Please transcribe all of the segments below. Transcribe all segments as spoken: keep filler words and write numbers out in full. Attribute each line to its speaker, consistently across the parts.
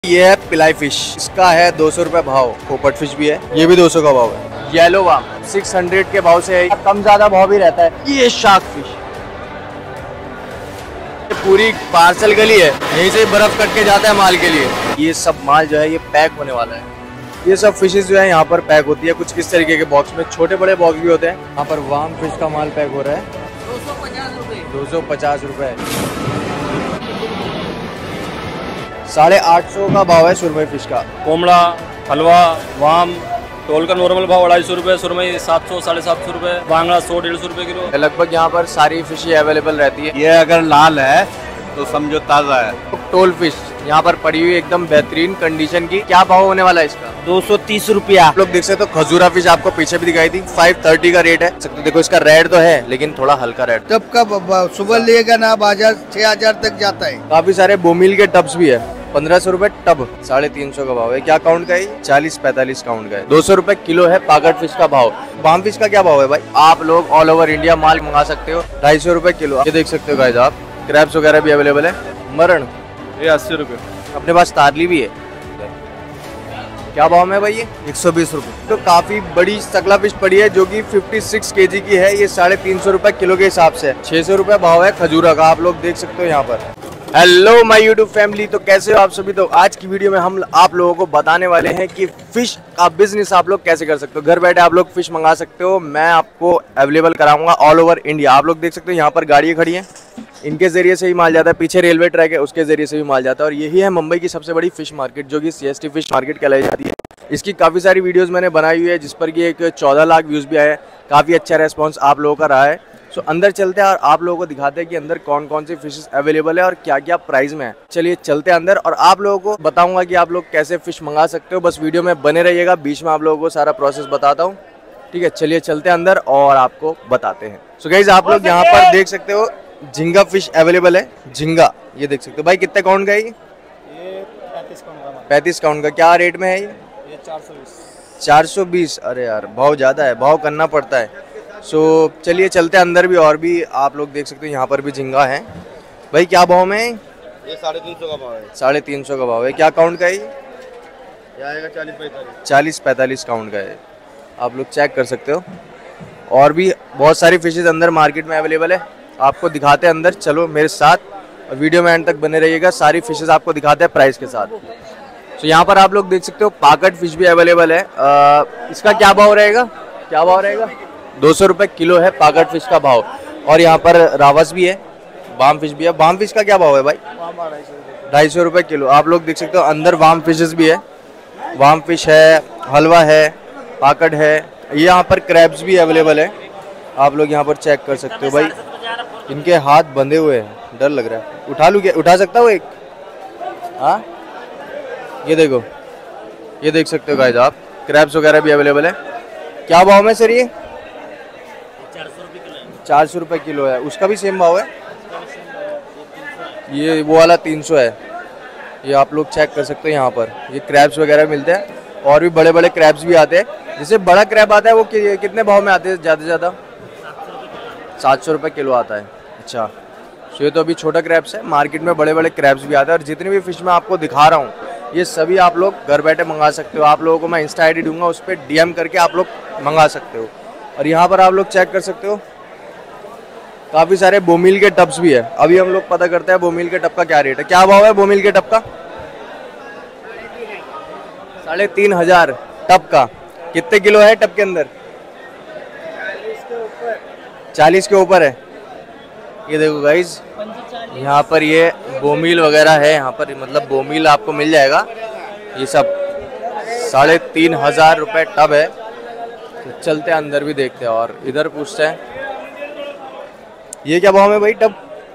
Speaker 1: ये है पिलाई फिश, इसका है दो सौ रुपए भाव। पोपट फिश भी है, ये भी दो सौ का भाव है। येलो वाम छह सौ के भाव से है, कम ज्यादा भाव भी रहता है। ये शार्क फिश, पूरी पार्सल गली है, यहीं से बर्फ कट के जाता है माल के लिए। ये सब माल जो है ये पैक होने वाला है। ये सब फिशेस जो है यहाँ पर पैक होती है कुछ इस तरीके के बॉक्स में, छोटे बड़े बॉक्स भी होते हैं। यहाँ पर वाम फिश का माल पैक हो रहा है दो सौ पचास रुपए दो सौ पचास रुपए साढ़े आठ सौ का भाव है सुरमई फिश का।
Speaker 2: कोमड़ा, हलवा, वाम टोल का नॉर्मल भाव अढ़ाई सौ रुपये, सुरमई सात सौ साढ़े सात सौ रुपये, बांगड़ा सौ डेढ़ सौ रुपये किलो।
Speaker 1: लगभग यहाँ पर सारी फिश अवेलेबल रहती है।
Speaker 3: ये अगर लाल है तो समझो ताज़ा है।
Speaker 1: टोल फिश यहाँ पर पड़ी हुई एकदम बेहतरीन कंडीशन की। क्या भाव होने वाला है इसका?
Speaker 3: दो सौ तीस रुपया।
Speaker 1: आप लोग देख सकते हो खजूरा फिश आपको पीछे भी दिखाई थी, फाइव थर्टी का रेट है। देखो इसका रेड तो है लेकिन थोड़ा हल्का रेड।
Speaker 4: टब का सुबह लेगा ना बाजार छह हजार तक जाता है।
Speaker 1: काफी सारे बोमिल के टब्स भी है, पंद्रह सौ रूपये टब, साढ़े तीन सौ का भाव है। क्या काउंट का है? चालीस पैंतालीस काउंट का है। दो सौ रूपये किलो है पागट फिश का भाव। बाम फिश का क्या भाव है भाई? आप लोग ऑल ओवर इंडिया माल मंगा सकते हो, ढाई सौ रूपये किलो। ये देख सकते हो गाइस आप, क्रैब्स वगैरह भी अवेलेबल है। मरण
Speaker 2: ये अस्सी रुपये।
Speaker 1: अपने पास तारली भी है। क्या भाव में भाई? ये एक सौ बीस रूपए। तो काफी बड़ी सकला फिश पड़ी है जो कि छप्पन केजी की है। ये साढ़े तीन सौ रूपये किलो के हिसाब से। छह सौ रूपये भाव है खजूरा का, आप लोग देख सकते हो यहाँ पर। हेलो माय यूट्यूब फैमिली, तो कैसे हो आप सभी। तो आज की वीडियो में हम आप लोगों को बताने वाले हैं कि फिश का बिजनेस आप लोग कैसे कर सकते हो। घर बैठे आप लोग फिश मंगा सकते हो, मैं आपको अवेलेबल कराऊंगा ऑल ओवर इंडिया। आप लोग देख सकते हो यहाँ पर गाड़ियाँ खड़ी हैं, इनके जरिए से ही माल जाता है। पीछे रेलवे ट्रैक है, उसके जरिए से भी माल जाता है। और यही है मुंबई की सबसे बड़ी फिश मार्केट जो कि सीएसटी फिश मार्केट कहलाई जाती है। इसकी काफ़ी सारी वीडियोस मैंने बनाई हुई है जिस पर कि एक चौदह लाख व्यूज़ भी आए हैं। काफ़ी अच्छा रेस्पॉन्स आप लोगों का रहा है। सो अंदर चलते हैं और आप लोगों को दिखाते हैं कि अंदर कौन कौन सी फिशेस अवेलेबल है और क्या क्या प्राइस में है। चलिए चलते हैं अंदर और आप लोगों को बताऊंगा कि आप लोग कैसे फिश मंगा सकते हो। बस वीडियो में बने रहिएगा, बीच में आप लोगों को सारा प्रोसेस बताता हूँ। ठीक है, चलिए चलते हैं अंदर और आपको बताते हैं। सो गाइस आप लोग यहाँ पर देख सकते हो झींगा फिश अवेलेबल है। झींगा ये देख सकते हो भाई, कितने काउंट का है ये? पैंतीस काउंट का। क्या रेट में है ये?
Speaker 2: चार सौ बीस।
Speaker 1: चार सौ बीस। अरे यार भाव ज़्यादा है, भाव करना पड़ता है। सो so, चलिए चलते हैं अंदर भी। और भी आप लोग देख सकते हो यहाँ पर भी झींगा है। भाई क्या भाव में?
Speaker 3: ये साढ़े तीन सौ का भाव है।
Speaker 1: साढ़े तीन सौ का भाव है। क्या काउंट का है ये?
Speaker 3: ये आएगा चालीस पैंतालीस।
Speaker 1: चालीस पैंतालीस काउंट का है, आप लोग चेक कर सकते हो। और भी बहुत सारी फिशेज अंदर मार्केट में अवेलेबल है, आपको दिखाते हैं अंदर। चलो मेरे साथ और वीडियो में एंड तक बने रहिएगा, सारी फिशेज आपको दिखाते हैं प्राइस के साथ। तो यहाँ पर आप लोग देख सकते हो पाकट फिश भी अवेलेबल है। आ, इसका क्या भाव रहेगा? क्या भाव रहेगा? दो सौ रुपये किलो है पाकट फिश का भाव। और यहाँ पर रावस भी है, वाम फिश भी है। वाम फिश का क्या भाव है भाई? ढाई सौ रुपये किलो। आप लोग देख सकते हो अंदर वाम फिशेस भी है, वाम फिश है, हलवा है, पाकट है। ये यहाँ पर क्रैब्स भी अवेलेबल है, आप लोग यहाँ पर चेक कर सकते हो। भाई इनके हाथ बंधे हुए हैं, डर लग रहा है। उठा लूँ क्या? उठा सकता हूँ एक? हाँ ये देखो, ये देख सकते हो गाइस आप, क्रैब्स वगैरह भी अवेलेबल है। क्या भाव में सर ये? चार सौ रुपये किलो है। उसका भी सेम भाव है? ये वो वाला तीन सौ है। ये आप लोग चेक कर सकते हो यहाँ पर। ये क्रैब्स वगैरह मिलते हैं और भी बड़े बड़े क्रैब्स भी आते हैं। जैसे बड़ा क्रैब आता है वो कि, कितने भाव में आते हैं ज़्यादा से ज़्यादा? सात सौ रुपये किलो आता है। अच्छा, सो ये तो अभी छोटा क्रैब्स है, मार्केट में बड़े बड़े क्रैब्स भी आते हैं। और जितनी भी फिश मैं आपको दिखा रहा हूँ ये सभी आप लोग घर बैठे मंगा सकते हो। आप लोगों को मैं इंस्टा आई डी दूंगा, उस पर डी एम करके आप लोग मंगा सकते हो। और यहाँ पर आप लोग चेक कर सकते हो काफ़ी सारे बोमिल के टब्स भी है। अभी हम लोग पता करते हैं बोमिल के टब का क्या रेट है। क्या भाव है बोमिल के टब का? साढ़े तीन हजार टब का। कितने किलो है टब के अंदर? चालीस के ऊपर है। ये देखो गाइज यहाँ पर ये बोमिल वगैरह है, यहाँ पर मतलब बोमिल आपको मिल जाएगा। ये सब साढ़े तीन हजार रुपये टब है। तो चलते हैं अंदर भी देखते हैं और इधर पूछते हैं ये क्या भाव में भाई टब?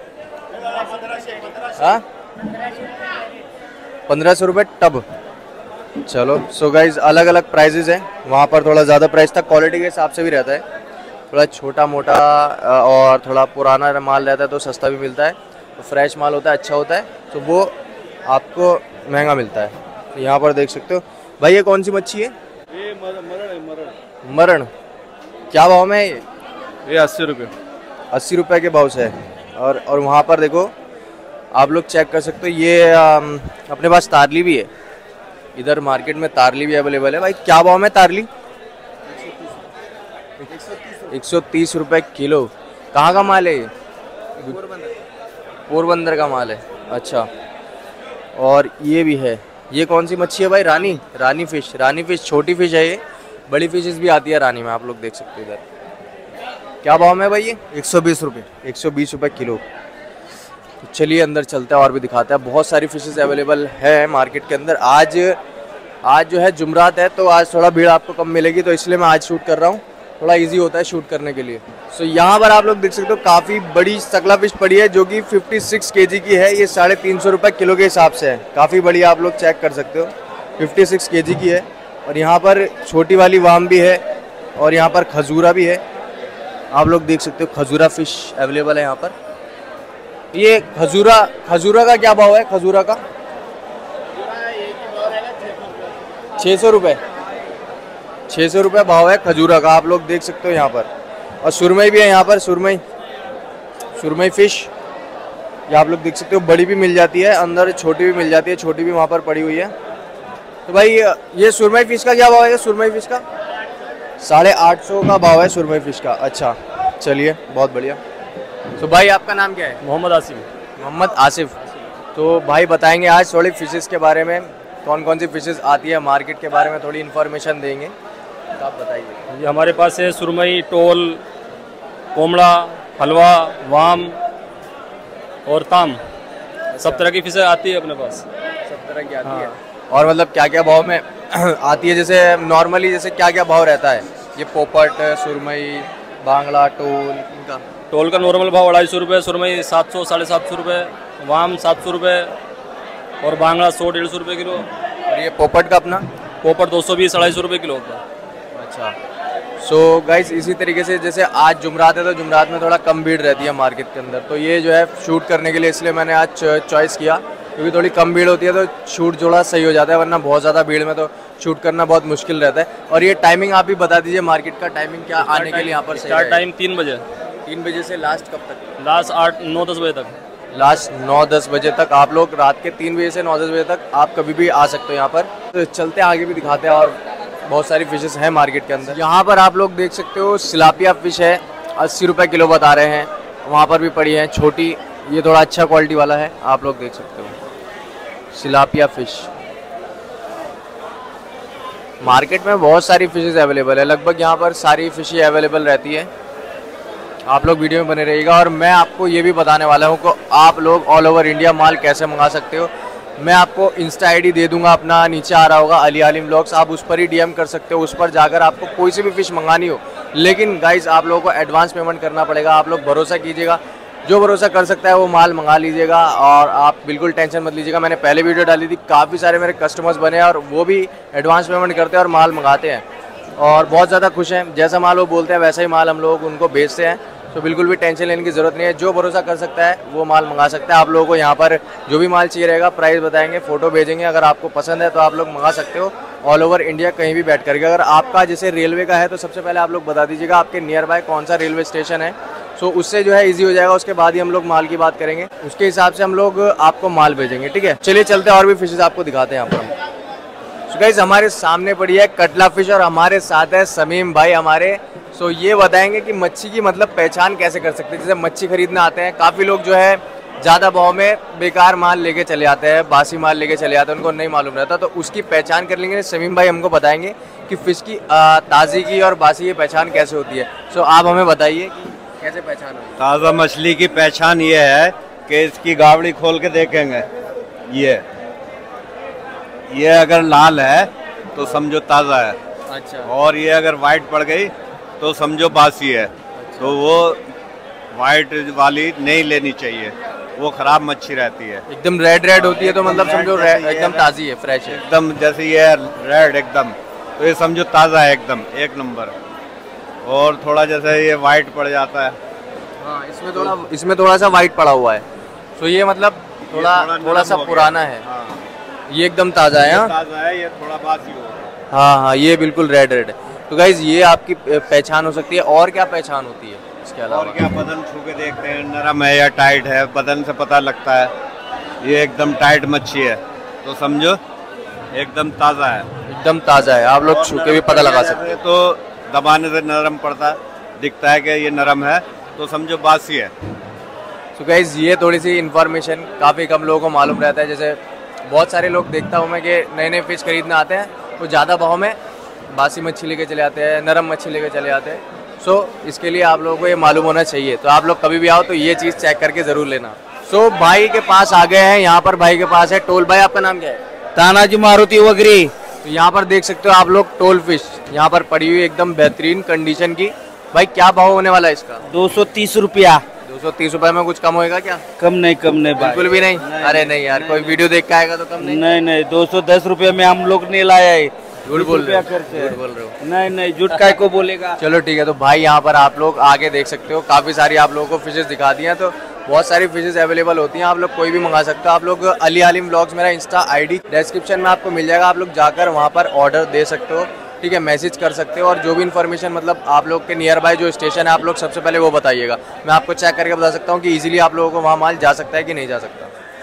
Speaker 1: हाँ पंद्रह सौ रुपये टब। चलो सो गाइज अलग अलग प्राइजेज हैं, वहाँ पर थोड़ा ज़्यादा प्राइस था, क्वालिटी के हिसाब से भी रहता है। थोड़ा छोटा मोटा और थोड़ा पुराना माल रहता है तो सस्ता भी मिलता है, तो फ्रेश माल होता है अच्छा होता है, तो वो आपको महंगा मिलता है। तो यहाँ पर देख सकते हो भाई। ये कौन सी मच्छी है?
Speaker 2: ये मरण है, मरण।
Speaker 1: मरण क्या भाव में है ये?
Speaker 2: ये अस्सी रुपये।
Speaker 1: अस्सी रुपये के भाव से है। और और वहाँ पर देखो आप लोग चेक कर सकते हो। ये अम, अपने पास तारली भी है, इधर मार्केट में तारली भी अवेलेबल है। भाई क्या भाव में तारली? एक सौ तीस रुपये किलो। कहाँ का माल है ये? पोरबंदर का माल है। अच्छा, और ये भी है। ये कौन सी मच्छी है भाई? रानी रानी फिश। रानी फिश छोटी फिश है ये, बड़ी फिशेस भी आती है रानी में, आप लोग देख सकते हो इधर। क्या भाव में भाई ये? एक सौ बीस रुपये एक सौ बीस रुपये किलो। तो चलिए अंदर चलते हैं और भी दिखाते हैं। बहुत सारी फिशेस अवेलेबल है मार्केट के अंदर। आज आज जो है जुमरात है, तो आज थोड़ा भीड़ आपको कम मिलेगी, तो इसलिए मैं आज शूट कर रहा हूँ। थोड़ा इजी होता है शूट करने के लिए। सो so, यहाँ पर आप लोग देख सकते हो काफ़ी बड़ी सकला फिश पड़ी है, जो कि छप्पन केजी की है। ये साढ़े तीन सौ रुपये किलो के हिसाब से है। काफ़ी बड़ी, आप लोग चेक कर सकते हो, छप्पन केजी की है। और यहाँ पर छोटी वाली वाम भी है, और यहाँ पर खजूरा भी है। आप लोग देख सकते हो खजूरा फिश अवेलेबल है यहाँ पर। ये खजूरा खजूरा का क्या भाव है? खजूरा का छः सौ रुपये छः सौ रुपये भाव है खजूरा का, आप लोग देख सकते हो यहाँ पर। और सुरमई भी है यहाँ पर, सुरमई सुरमई फिश ये आप लोग देख सकते हो। बड़ी भी मिल जाती है अंदर, छोटी भी मिल जाती है, छोटी भी वहाँ पर पड़ी हुई है। तो भाई ये सुरमई फिश का क्या भाव है? सुरमई फिश का साढ़े आठ सौ का भाव है सुरमई फिश का। अच्छा, चलिए बहुत बढ़िया। तो भाई आपका नाम क्या है?
Speaker 2: मोहम्मद आसिम।
Speaker 1: मोहम्मद आसिफ। तो भाई बताएंगे आज थोड़ी फिशेस के बारे में, कौन कौन सी फिशेस आती है मार्केट के बारे में थोड़ी इन्फॉर्मेशन देंगे, तो आप बताइए।
Speaker 2: ये हमारे पास है सुरमई, टोल, कोमड़ा, हलवा, वाम और ताम, सब तरह की फिशें आती है अपने पास।
Speaker 1: सब तरह की आती हाँ। है। और मतलब क्या क्या भाव में आती है? जैसे नॉर्मली जैसे क्या क्या भाव रहता है? ये पोपट, सुरमई, बांगड़ा, टोल, इनका
Speaker 2: टोल का नॉर्मल भाव अढ़ाई सौ रुपये, सुरमई सात सौ साढ़े सात सौ रुपये, वाम सात सौ रुपये और बांगड़ा सौ डेढ़ सौ रुपये किलो।
Speaker 1: और ये पोपट का अपना
Speaker 2: पोपट दो सौ बीस अढ़ाई सौ रुपये किलो होता है।
Speaker 1: अच्छा, सो गाइस इसी तरीके से जैसे आज जुमरात है, तो जुमरात में थोड़ा कम भीड़ रहती है मार्केट के अंदर। तो ये जो है शूट करने के लिए इसलिए मैंने आज चॉइस किया, क्योंकि थोड़ी कम भीड़ होती है तो शूट जोड़ा सही हो जाता है, वरना बहुत ज़्यादा भीड़ में तो शूट करना बहुत मुश्किल रहता है। और ये टाइमिंग आप भी बता दीजिए मार्केट का, टाइमिंग क्या आने के लिए यहाँ पर?
Speaker 2: स्टार्ट टाइम तीन बजे
Speaker 1: तीन बजे से लास्ट कब तक?
Speaker 2: लास्ट आठ नौ दस बजे तक।
Speaker 1: लास्ट नौ दस बजे तक आप लोग, रात के तीन बजे से नौ दस बजे तक आप कभी भी आ सकते हो यहाँ पर। तो चलते हैं आगे भी दिखाते हैं, और बहुत सारी फिशेस हैं मार्केट के अंदर। यहाँ पर आप लोग देख सकते हो सिलापिया फिश है, अस्सी रुपये किलो बता रहे हैं। वहाँ पर भी पड़ी है छोटी, ये थोड़ा अच्छा क्वालिटी वाला है, आप लोग देख सकते हो सिलापिया फिश। मार्केट में बहुत सारी फिशेस अवेलेबल है, लगभग यहाँ पर सारी फिशें अवेलेबल रहती है। आप लोग वीडियो में बने रहिएगा, और मैं आपको ये भी बताने वाला हूँ कि आप लोग ऑल ओवर इंडिया माल कैसे मंगा सकते हो। मैं आपको इंस्टा आईडी दे दूंगा अपना, नीचे आ रहा होगा अली आलिम व्लॉग्स, आप उस पर ही डीएम कर सकते हो। उस पर जाकर आपको कोई सी भी फिश मंगानी हो, लेकिन गाइस आप लोगों को एडवांस पेमेंट करना पड़ेगा। आप लोग भरोसा कीजिएगा, जो भरोसा कर सकता है वो माल मंगा लीजिएगा, और आप बिल्कुल टेंशन मत लीजिएगा। मैंने पहले वीडियो डाली थी, काफ़ी सारे मेरे कस्टमर्स बने हैं और वो भी एडवांस पेमेंट करते हैं और माल मंगाते हैं, और बहुत ज़्यादा खुश हैं। जैसा माल वो बोलते हैं वैसा ही माल हम लोग उनको बेचते हैं। तो बिल्कुल भी टेंशन लेने की ज़रूरत नहीं है, जो भरोसा कर सकता है वो माल मंगा सकता है। आप लोगों को यहाँ पर जो भी माल चाहिए रहेगा, प्राइस बताएंगे, फ़ोटो भेजेंगे, अगर आपको पसंद है तो आप लोग मंगा सकते हो ऑल ओवर इंडिया कहीं भी बैठ करके। अगर आपका जैसे रेलवे का है तो सबसे पहले आप लोग बता दीजिएगा आपके नियर बाय कौन सा रेलवे स्टेशन है, सो उससे जो है ईजी हो जाएगा। उसके बाद ही हम लोग माल की बात करेंगे, उसके हिसाब से हम लोग आपको माल भेजेंगे, ठीक है। चलिए चलते हैं और भी फिशेज आपको दिखाते हैं यहाँ पर। सो गाइस हमारे सामने पड़ी है कटला फिश, और हमारे साथ है समीम भाई हमारे। सो ये बताएंगे कि मच्छी की मतलब पहचान कैसे कर सकते हैं। जैसे मच्छी खरीदने आते हैं काफ़ी लोग, जो है ज़्यादा भाव में बेकार माल लेके चले आते हैं, बासी माल लेके चले आते हैं, उनको नहीं मालूम रहता, तो उसकी पहचान कर लेंगे। समीम भाई हमको बताएंगे कि फ़िश की ताज़ी की और बासी की पहचान कैसे होती है। सो आप हमें बताइए कि कैसे पहचान होती है।
Speaker 3: ताज़ा मछली की पहचान ये है कि इसकी गावड़ी खोल के देखेंगे, ये ये अगर लाल है तो समझो ताज़ा है।
Speaker 1: अच्छा।
Speaker 3: और ये अगर वाइट पड़ गई तो समझो बासी है। अच्छा। तो वो वाइट वाली नहीं लेनी चाहिए, वो खराब मच्छी रहती है।
Speaker 1: एकदम रेड रेड होती है तो मतलब समझो एकदम ताज़ी है, फ्रेश है
Speaker 3: एकदम। जैसे ये रेड एकदम, तो ये समझो ताज़ा है एकदम, एक नंबर। और थोड़ा जैसे ये वाइट पड़ जाता है,
Speaker 1: हाँ इसमें थोड़ा इसमें थोड़ा सा वाइट पड़ा हुआ है, तो ये मतलब थोड़ा थोड़ा, थोड़ा सा पुराना है। हाँ। ये एकदम ताज़ा है। हाँ
Speaker 3: ताज़ा है, ये थोड़ा बासी हो।
Speaker 1: हाँ हाँ ये बिल्कुल रेड रेड है। तो गाइज ये आपकी पहचान हो सकती है। और क्या पहचान होती है इसके अलावा?
Speaker 3: और क्या, बदन छू के देखते हैं नरम है या टाइट है, बदन से पता लगता है। ये एकदम टाइट मच्छी है, तो समझो एकदम ताज़ा है।
Speaker 1: एकदम ताज़ा है, आप लोग छू के भी पता लगा सकते हैं।
Speaker 3: तो दबाने से नरम पड़ता है, दिखता है कि ये नरम है, तो समझो बासी है।
Speaker 1: सो गाइस ये थोड़ी सी इन्फॉर्मेशन काफ़ी कम लोगों को मालूम रहता है। जैसे बहुत सारे लोग देखता हूँ मैं कि नए नए फिश खरीदने आते हैं, वो ज़्यादा भाव में बासी मच्छी लेके चले आते हैं, नरम मच्छी लेके चले आते हैं। सो so, इसके लिए आप लोगों को ये मालूम होना चाहिए। तो आप लोग कभी भी आओ तो ये चीज़ चेक करके ज़रूर लेना। सो so, भाई के पास आ गए हैं, यहाँ पर भाई के पास है टोल। भाई आपका नाम क्या है?
Speaker 4: तानाजी मारुति वगरी।
Speaker 1: तो यहाँ पर देख सकते हो आप लोग टोल फिश यहाँ पर पड़ी हुई एकदम बेहतरीन कंडीशन की। भाई क्या भाव होने वाला है इसका?
Speaker 4: दो सौ तीस रुपया।
Speaker 1: दो सौ तीस रुपए में कुछ कम होएगा क्या?
Speaker 4: कम नहीं, कम नहीं भाई,
Speaker 1: बिल्कुल भी नहीं, नहीं। अरे नहीं यार, कोई वीडियो देख के आएगा तो कम नहीं।
Speaker 4: नहीं नहीं, दो सौ दस रुपये में हम लोग नहीं लाया है।
Speaker 1: झूठ बोल रहे हो,
Speaker 4: झूठ
Speaker 1: बोल रहे हो।
Speaker 4: नहीं नहीं, झूठ काय को बोलेगा।
Speaker 1: चलो ठीक है। तो भाई यहाँ पर आप लोग आगे देख सकते हो, काफ़ी सारी आप लोगों को फिशेस दिखा दी हैं। तो बहुत सारी फिशेस अवेलेबल होती हैं, आप लोग कोई भी मंगा सकते हो। आप लोग अली आलिम व्लॉग्स मेरा इंस्टा आईडी डिस्क्रिप्शन में आपको मिल जाएगा, आप लोग जाकर वहाँ पर ऑर्डर दे सकते हो, ठीक है, मैसेज कर सकते हो। और जो भी इन्फॉर्मेशन मतलब आप लोग के नियर बाय जो स्टेशन है आप लोग सबसे पहले वो बताइएगा, मैं आपको चेक करके बता सकता हूँ कि इजीली आप लोगों को वहाँ माल जा सकता है कि नहीं जा सकता।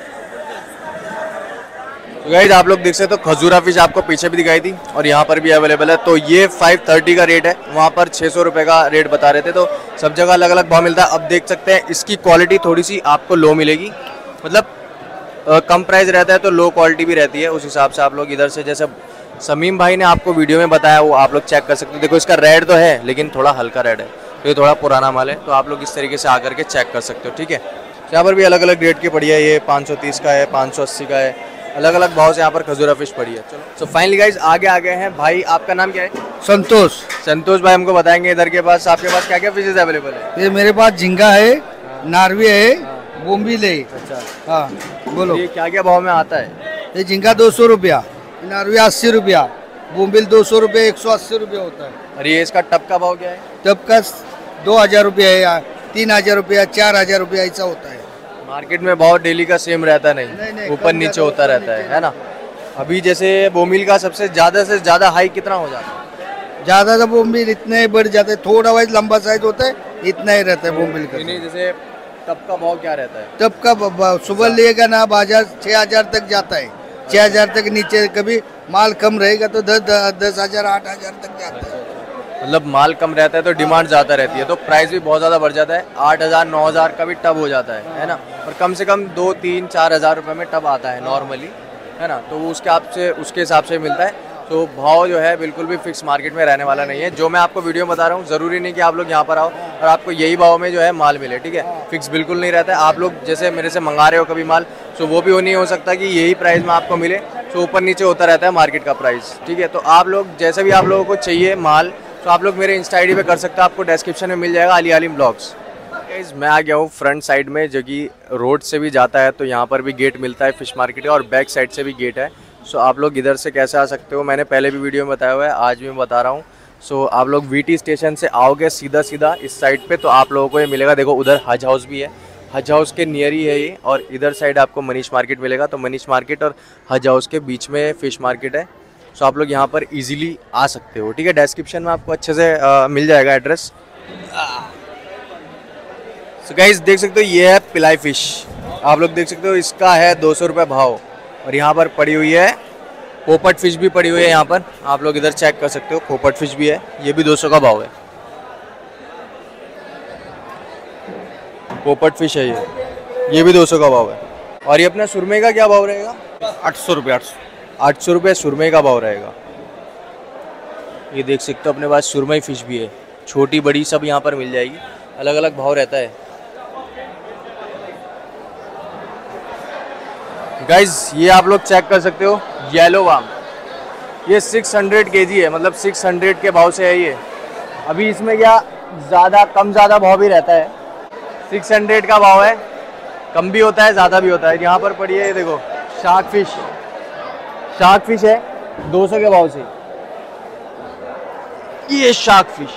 Speaker 1: तो गाइस आप लोग देख सकते हो खजूरा फिश आपको पीछे भी दिखाई थी और यहाँ पर भी अवेलेबल है। तो ये फाइव थर्टी का रेट है, वहाँ पर छः सौ रुपये का रेट बता रहे थे। तो सब जगह अलग अलग भाव मिलता है। अब देख सकते हैं इसकी क्वालिटी थोड़ी सी आपको लो मिलेगी, मतलब आ, कम प्राइस रहता है तो लो क्वालिटी भी रहती है। उस हिसाब से आप लोग इधर से, जैसे समीम भाई ने आपको वीडियो में बताया वो आप लोग चेक कर सकते हो। देखो इसका रेड तो है लेकिन थोड़ा हल्का रेड है, तो ये थोड़ा पुराना माल है। तो आप लोग इस तरीके से आकर के चेक कर सकते हो, ठीक है। यहाँ पर भी अलग अलग रेट की पड़ी है, ये पाँच सौ तीस का है, पाँच सौ अस्सी का है, अलग अलग भाव से यहाँ पर खजूरा फिश पड़ी है। चलो सो फाइनली गाइज आगे आ गए हैं। भाई आपका नाम क्या है?
Speaker 4: संतोष।
Speaker 1: संतोष भाई हमको बताएंगे इधर के पास आपके पास क्या क्या फिशेज अवेलेबल है?
Speaker 4: ये मेरे पास झींगा है, नारवे है, बोम्बिल है।
Speaker 1: अच्छा
Speaker 4: हाँ बोलो,
Speaker 1: ये क्या क्या भाव में आता है?
Speaker 4: ये झींगा दो सौ रुपया, नारवे अस्सी रुपया, बोम्बिल दो सौ रुपये, एक सौ अस्सी रुपये होता है।
Speaker 1: और ये इसका टप का भाव क्या है?
Speaker 4: टप का दो हजार रुपया है, तीन हजार रुपया, चार हजार रुपया ऐसा होता है।
Speaker 1: मार्केट में भाव डेली का सेम रहता नहीं,
Speaker 4: नहीं, नहीं,
Speaker 1: ऊपर नीचे होता रहता है, है ना। अभी जैसे बोमिल का सबसे ज्यादा से ज्यादा हाई कितना हो जाता है?
Speaker 4: ज्यादा तो बोम्बिल इतने बढ़ जाते हैं, थोड़ा वाइज लंबा साइज होता है, इतना ही रहता है बोम्बिल का।
Speaker 1: नहीं जैसे टप का भाव क्या रहता है?
Speaker 4: टप का सुबह लेगा ना बाजार छह हजार तक जाता है, छह हजार तक नीचे, कभी माल कम रहेगा तो दस दस हजार आठ हजार तक जाता है।
Speaker 1: मतलब माल कम रहता है तो डिमांड ज़्यादा रहती है, तो प्राइस भी बहुत ज़्यादा बढ़ जाता है। आठ हज़ार नौ हज़ार का भी टब हो जाता है, है ना। और कम से कम दो तीन चार हज़ार रुपये में टब आता है नॉर्मली, है ना। तो वो उसके आप से उसके हिसाब से मिलता है। तो भाव जो है बिल्कुल भी फिक्स मार्केट में रहने वाला नहीं है। जो मैं आपको वीडियो में बता रहा हूँ ज़रूरी नहीं कि आप लोग यहाँ पर आओ और आपको यही भाव में जो है माल मिले, ठीक है। फिक्स बिल्कुल नहीं रहता है। आप लोग जैसे मेरे से मंगा रहे हो कभी माल, तो वो भी नहीं हो सकता कि यही प्राइस में आपको मिले, तो ऊपर नीचे होता रहता है मार्केट का प्राइस, ठीक है। तो आप लोग जैसे भी आप लोगों को चाहिए माल, तो आप लोग मेरे इंस्टा आईडी पे कर सकते हो, आपको डिस्क्रिप्शन में मिल जाएगा, अली आलिम ब्लॉग्स। गाइस मैं आ गया हूँ फ्रंट साइड में, जो कि रोड से भी जाता है, तो यहाँ पर भी गेट मिलता है फिश मार्केट का, और बैक साइड से भी गेट है। सो आप लोग इधर से कैसे आ सकते हो, मैंने पहले भी वीडियो में बताया हुआ है, आज भी मैं बता रहा हूँ। सो आप लोग वीटी स्टेशन से आओगे सीधा सीधा इस साइड पे, तो आप लोगों को ये मिलेगा। देखो उधर हज हाउस भी है, हज हाउस के नियर ही है ये, और इधर साइड आपको मनीष मार्केट मिलेगा। तो मनीष मार्केट और हज हाउस के बीच में फिश मार्केट है। सो आप लोग यहाँ पर इजीली आ सकते हो, ठीक है। डिस्क्रिप्शन में आपको अच्छे से आ, मिल जाएगा एड्रेस। सो गाइस देख सकते हो ये है पिलाई फिश, आप लोग देख सकते हो, इसका है दो सौ रुपये भाव। और यहाँ पर पड़ी हुई है पोपट फिश भी पड़ी हुई है, यहाँ पर आप लोग इधर चेक कर सकते हो, पोपट फिश भी है, ये भी दो सौ का भाव है। पोपट फिश है ये ये भी दो सौ का भाव है। और ये अपना सुरमे का क्या भाव रहेगा?
Speaker 3: आठ सौ रुपये, आठ सौ
Speaker 1: आठ सौ रुपये सुरमे का भाव रहेगा। ये देख सकते हो अपने पास सुरमई फिश भी है, छोटी बड़ी सब यहाँ पर मिल जाएगी, अलग अलग भाव रहता है। गाइज ये आप लोग चेक कर सकते हो, येलो वाम, ये छह सौ केजी है, मतलब छह सौ के भाव से है ये। अभी इसमें क्या ज़्यादा कम ज़्यादा भाव भी रहता है, छह सौ का भाव है, कम भी होता है ज़्यादा भी होता है। यहाँ पर पड़ी है ये देखो शार्क फिश, शार्क फिश है दो सौ के भाव से, ये शार्क फिश।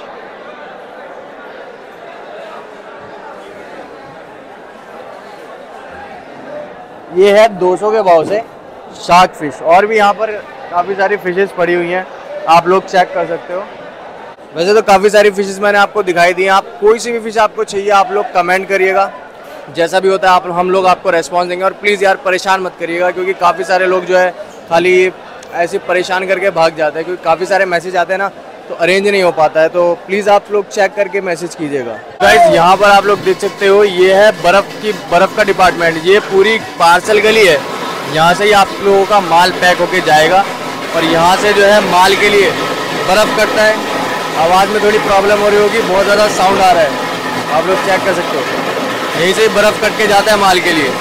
Speaker 1: ये है दो सौ के भाव से शार्क फिश। और भी यहाँ पर काफ़ी सारी फिशेस पड़ी हुई हैं, आप लोग चेक कर सकते हो। वैसे तो काफ़ी सारी फिशेस मैंने आपको दिखाई दी हैं, आप कोई सी भी फिश आपको चाहिए आप लोग कमेंट करिएगा, जैसा भी होता है आप हम लोग आपको रेस्पॉन्स देंगे। और प्लीज़ यार परेशान मत करिएगा, क्योंकि काफ़ी सारे लोग जो है खाली ऐसे परेशान करके भाग जाते हैं, क्योंकि काफ़ी सारे मैसेज आते हैं ना तो अरेंज नहीं हो पाता है। तो प्लीज़ आप लोग चेक करके मैसेज कीजिएगा। गाइस यहाँ पर आप लोग देख सकते हो, ये है बर्फ़ की बर्फ़ का डिपार्टमेंट। ये पूरी पार्सल गली है, यहाँ से ही आप लोगों का माल पैक होके जाएगा। और यहाँ से जो है माल के लिए बर्फ़ कटता है। आवाज़ में थोड़ी प्रॉब्लम हो रही होगी, बहुत ज़्यादा साउंड आ रहा है, आप लोग चेक कर सकते हो। यहीं से बर्फ़ कट के जाता है माल के लिए,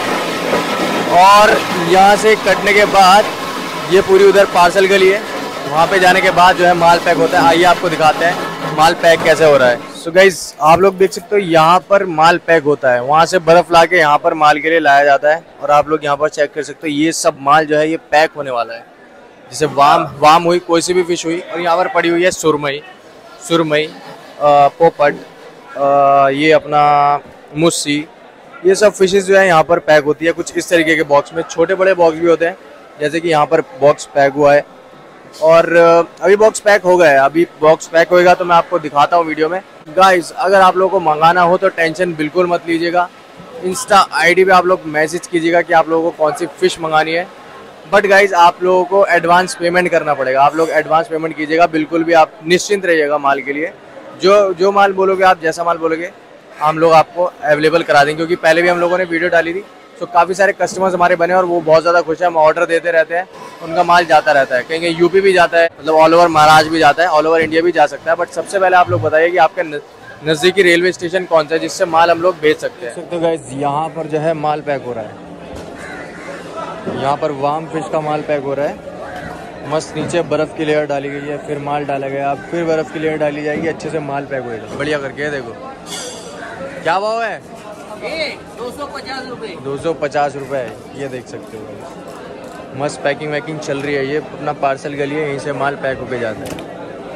Speaker 1: और यहाँ से कटने के बाद ये पूरी उधर पार्सल गली है, वहाँ पे जाने के बाद जो है माल पैक होता है। आइए आपको दिखाते हैं माल पैक कैसे हो रहा है। सो गाइस आप लोग देख सकते हो, यहाँ पर माल पैक होता है, वहाँ से बर्फ़ ला के यहाँ पर माल के लिए लाया जाता है। और आप लोग यहाँ पर चेक कर सकते हो, ये सब माल जो है ये पैक होने वाला है। जैसे वाम वाम हुई, कोई सी भी फिश हुई, और यहाँ पर पड़ी हुई है सुरमई सुरमई पोपट, आ, ये अपना मुस्सी, ये सब फिशेस जो है यहाँ पर पैक होती है कुछ इस तरीके के बॉक्स में। छोटे बड़े बॉक्स भी होते हैं, जैसे कि यहाँ पर बॉक्स पैक हुआ है। और अभी बॉक्स पैक हो गया है, अभी बॉक्स पैक होएगा तो मैं आपको दिखाता हूँ वीडियो में। गाइस अगर आप लोगों को मंगाना हो तो टेंशन बिल्कुल मत लीजिएगा, इंस्टा आईडी पे आप लोग मैसेज कीजिएगा कि आप लोगों को कौन सी फ़िश मंगानी है। बट गाइस आप लोगों को एडवांस पेमेंट करना पड़ेगा, आप लोग एडवांस पेमेंट कीजिएगा। बिल्कुल भी आप निश्चिंत रहिएगा माल के लिए, जो जो माल बोलोगे आप, जैसा माल बोलोगे हम लोग आपको अवेलेबल करा देंगे। क्योंकि पहले भी हम लोगों ने वीडियो डाली थी, तो काफ़ी सारे कस्टमर्स हमारे बने और वो बहुत ज़्यादा खुश है। हम ऑर्डर देते रहते हैं, उनका माल जाता रहता है, कहीं कहीं यूपी भी जाता है, मतलब ऑल ओवर महाराष्ट्र भी जाता है, ऑल ओवर इंडिया भी जा सकता है। बट सबसे पहले आप लोग बताइए कि आपके नज़दीकी रेलवे स्टेशन कौन सा है जिससे माल हम लोग भेज सकते हैं। तो गाइस यहाँ पर जो है माल पैक हो रहा है, यहाँ पर वाम फिश का माल पैक हो रहा है। मस्त नीचे बर्फ़ की लेयर डाली गई है, फिर माल डाला गया, अब फिर बर्फ़ की लेयर डाली जाएगी, अच्छे से माल पैक होएगा बढ़िया करके। देखो क्या भाव है,
Speaker 5: दो सौ पचास रुपये
Speaker 1: दो सौ पचास रुपये ये देख सकते हो। मस्त पैकिंग वैकिंग चल रही है। ये अपना पार्सल गली है, यहीं से माल पैक होके जाता है।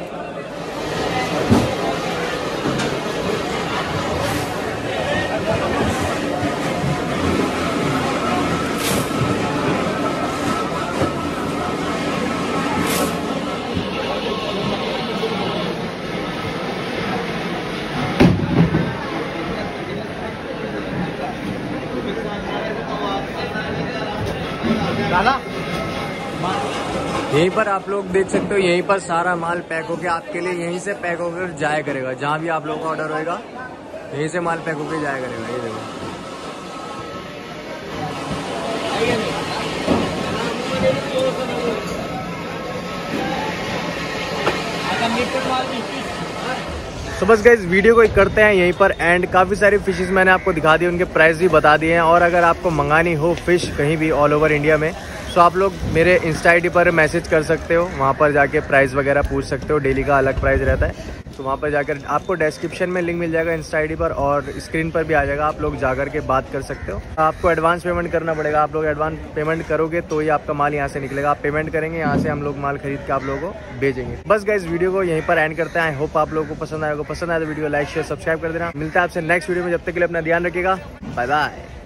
Speaker 1: यहीं पर आप लोग देख सकते हो, यहीं पर सारा माल पैक होकर आपके लिए यहीं से पैक होकर जाया करेगा। जहाँ भी आप लोगों का ऑर्डर होएगा यहीं से माल पैक होकर जाया करेगा। ये देखो तो बस गाइस वीडियो को करते हैं यहीं पर एंड। काफ़ी सारी फिशेस मैंने आपको दिखा दी, उनके प्राइस भी बता दिए हैं। और अगर आपको मंगानी हो फिश कहीं भी ऑल ओवर इंडिया में, तो आप लोग मेरे इंस्टा आई डी पर मैसेज कर सकते हो, वहाँ पर जाके प्राइस वगैरह पूछ सकते हो। डेली का अलग प्राइस रहता है, तो वहाँ पर जाकर आपको डिस्क्रिप्शन में लिंक मिल जाएगा इंस्टा आई डी पर, और स्क्रीन पर भी आ जाएगा, आप लोग जाकर के बात कर सकते हो। आपको एडवांस पेमेंट करना पड़ेगा, आप लोग एडवांस पेमेंट करोगे तो ही आपका माल यहाँ से निकलेगा। आप पेमेंट करेंगे, यहाँ से हम लोग माल खरीद के आप लोगों को भेजेंगे। बस गाइस वीडियो को यहीं पर एंड करते हैं। आई होप आप लोगों को पसंद आएगा। पसंद आए तो वीडियो लाइक शेयर सब्सक्राइब कर देना। मिलता है आपसे नेक्स्ट वीडियो में, जब तक के लिए अपना ध्यान रखिएगा। Bye bye.